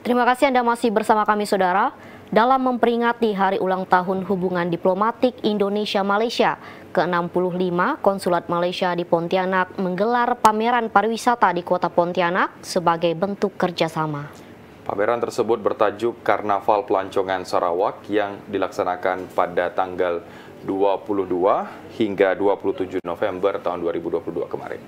Terima kasih Anda masih bersama kami, Saudara. Dalam memperingati Hari Ulang Tahun Hubungan Diplomatik Indonesia-Malaysia ke-65, Konsulat Malaysia di Pontianak menggelar pameran pariwisata di Kota Pontianak sebagai bentuk kerjasama. Pameran tersebut bertajuk Karnaval Pelancongan Sarawak yang dilaksanakan pada tanggal 22 hingga 27 November tahun 2022 kemarin.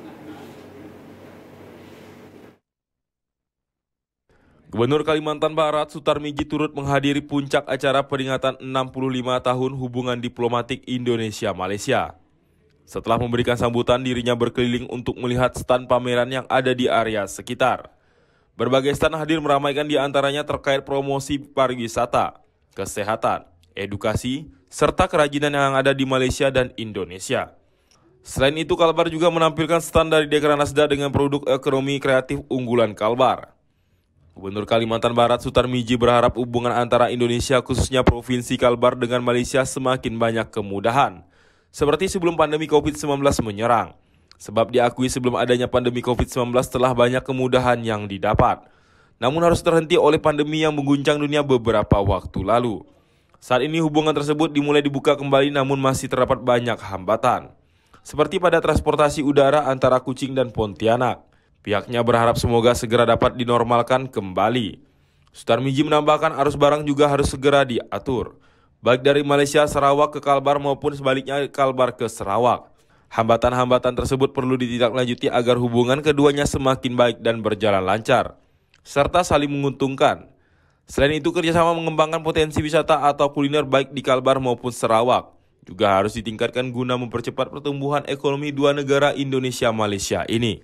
Gubernur Kalimantan Barat Sutarmiji turut menghadiri puncak acara peringatan 65 tahun hubungan diplomatik Indonesia-Malaysia. Setelah memberikan sambutan, dirinya berkeliling untuk melihat stan pameran yang ada di area sekitar. Berbagai stan hadir meramaikan diantaranya terkait promosi pariwisata, kesehatan, edukasi, serta kerajinan yang ada di Malaysia dan Indonesia. Selain itu, Kalbar juga menampilkan stan dari Dekranasda dengan produk ekonomi kreatif unggulan Kalbar. Gubernur Kalimantan Barat Sutarmiji berharap hubungan antara Indonesia khususnya Provinsi Kalbar dengan Malaysia semakin banyak kemudahan, seperti sebelum pandemi COVID-19 menyerang. Sebab diakui sebelum adanya pandemi COVID-19 telah banyak kemudahan yang didapat, namun harus terhenti oleh pandemi yang mengguncang dunia beberapa waktu lalu. Saat ini hubungan tersebut dimulai dibuka kembali namun masih terdapat banyak hambatan, seperti pada transportasi udara antara Kuching dan Pontianak. Pihaknya berharap semoga segera dapat dinormalkan kembali. Sutarmiji menambahkan arus barang juga harus segera diatur, baik dari Malaysia Sarawak ke Kalbar maupun sebaliknya Kalbar ke Sarawak. Hambatan-hambatan tersebut perlu ditindaklanjuti agar hubungan keduanya semakin baik dan berjalan lancar, serta saling menguntungkan. Selain itu, kerjasama mengembangkan potensi wisata atau kuliner baik di Kalbar maupun Sarawak juga harus ditingkatkan guna mempercepat pertumbuhan ekonomi dua negara Indonesia-Malaysia ini.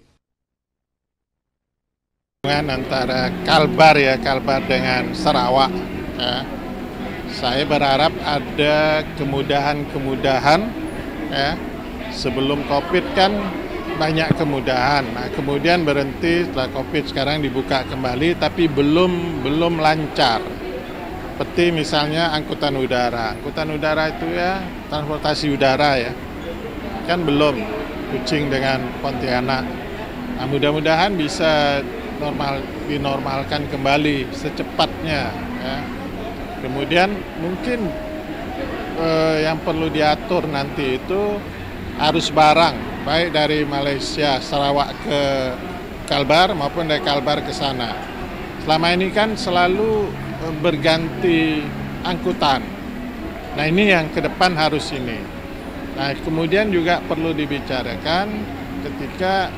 Antara Kalbar dengan Sarawak, ya. Saya berharap ada kemudahan-kemudahan, ya. Sebelum COVID kan banyak kemudahan, nah, kemudian berhenti setelah COVID, sekarang dibuka kembali tapi belum lancar. Seperti misalnya angkutan udara itu ya, transportasi udara ya, kan belum, Kuching dengan Pontianak. Nah, mudah-mudahan bisa dinormalkan kembali secepatnya, ya. Kemudian mungkin yang perlu diatur nanti itu arus barang, baik dari Malaysia Sarawak ke Kalbar maupun dari Kalbar ke sana. Selama ini kan selalu berganti angkutan. Nah, ini yang ke depan harus ini. Nah, kemudian juga perlu dibicarakan ketika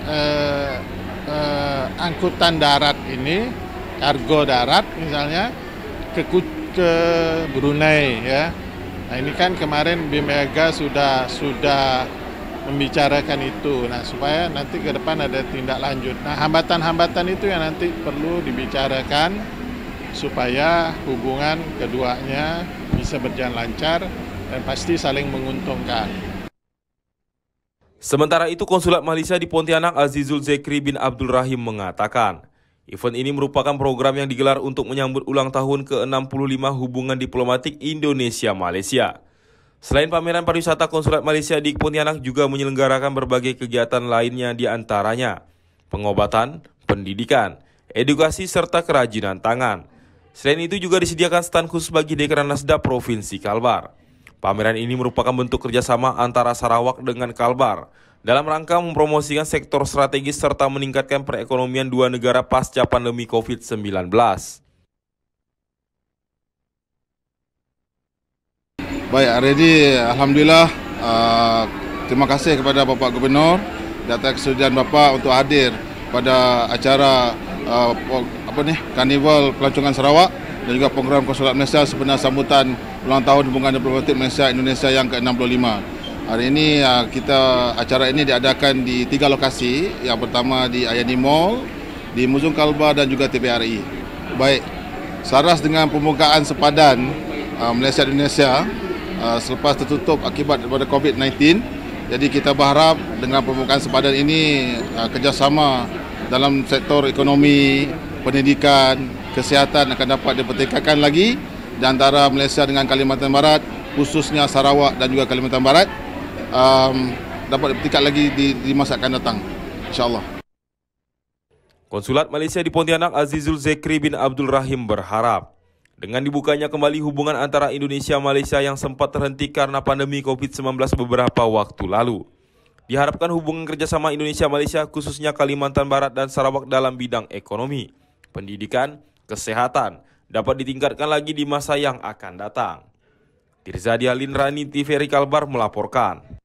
angkutan darat ini, kargo darat misalnya ke Brunei ya. Nah, ini kan kemarin BIMega sudah membicarakan itu. Nah, supaya nanti ke depan ada tindak lanjut. Nah, hambatan-hambatan itu yang nanti perlu dibicarakan supaya hubungan keduanya bisa berjalan lancar dan pasti saling menguntungkan. Sementara itu, Konsulat Malaysia di Pontianak Azizul Zekri bin Abdul Rahim mengatakan, event ini merupakan program yang digelar untuk menyambut ulang tahun ke-65 hubungan diplomatik Indonesia-Malaysia. Selain pameran pariwisata, Konsulat Malaysia di Pontianak juga menyelenggarakan berbagai kegiatan lainnya, di antaranya pengobatan, pendidikan, edukasi, serta kerajinan tangan. Selain itu juga disediakan stan khusus bagi Dekranasda Provinsi Kalbar. Pameran ini merupakan bentuk kerjasama antara Sarawak dengan Kalbar dalam rangka mempromosikan sektor strategis serta meningkatkan perekonomian dua negara pasca pandemi COVID-19. Baik, hari ini Alhamdulillah terima kasih kepada Bapak Gubernur atas kesediaan Bapak untuk hadir pada acara Karnival Pelancongan Sarawak dan juga program Konsulat Malaysia sebenar sambutan ulang tahun hubungan diplomatik Malaysia Indonesia yang ke-65. Hari ini acara ini diadakan di 3 lokasi. Yang pertama di Ayani Mall, di Museum Kalbar dan juga TPRI. Baik, selaras dengan pembukaan sepadan Malaysia Indonesia selepas tertutup akibat daripada COVID-19. Jadi kita berharap dengan pembukaan sepadan ini kerjasama dalam sektor ekonomi, pendidikan, kesihatan akan dapat dipertingkatkan lagi di antara Malaysia dengan Kalimantan Barat, khususnya Sarawak dan juga Kalimantan Barat, dapat dipertingkat lagi di masa akan datang, insyaAllah. Konsulat Malaysia di Pontianak Azizul Zekri bin Abdul Rahim berharap dengan dibukanya kembali hubungan antara Indonesia-Malaysia yang sempat terhenti karena pandemi COVID-19 beberapa waktu lalu, diharapkan hubungan kerjasama Indonesia-Malaysia khususnya Kalimantan Barat dan Sarawak dalam bidang ekonomi, pendidikan, kesehatan dapat ditingkatkan lagi di masa yang akan datang. Tirzadi Alin Rani, TVRI Kalbar melaporkan.